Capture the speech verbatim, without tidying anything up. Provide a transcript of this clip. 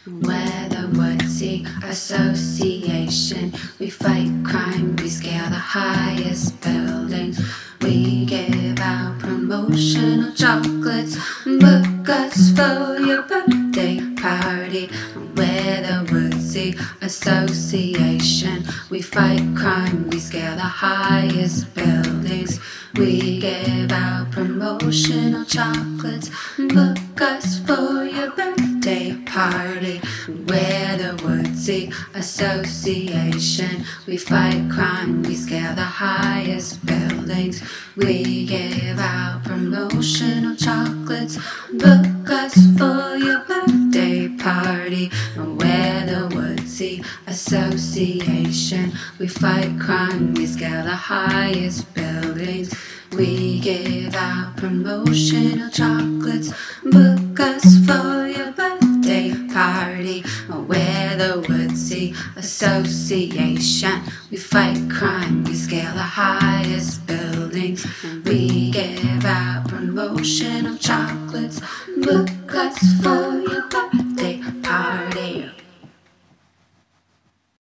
We're the woodsy association. We fight crime, we scale the highest buildings. We give out promotional chocolates. Book us for your birthday party. We're the woodsy association. We fight crime, we scale the highest buildings. We give out promotional chocolates. Book us for your birthday party. We're the woodsy association. We fight crime, we scale the highest buildings. We give out promotional chocolates. Book us for your birthday party. We're the woodsy association. We fight crime, we scale the highest buildings. We give out promotional chocolates. Book us for your birthday party. We're the woodsy association. We fight crime, we scale the highest buildings. We give out promotional chocolates. Book us for your birthday